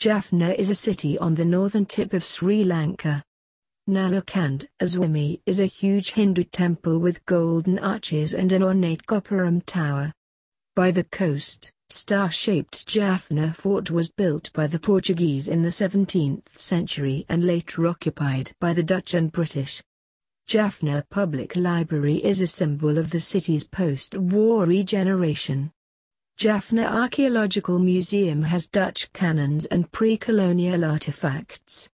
Jaffna is a city on the northern tip of Sri Lanka. Nallur Kandaswamy is a huge Hindu temple with golden arches and an ornate gopuram tower. By the coast, star-shaped Jaffna Fort was built by the Portuguese in the 17th century and later occupied by the Dutch and British. Jaffna Public Library is a symbol of the city's post-war regeneration. Jaffna Archaeological Museum has Dutch cannons and pre-colonial artifacts.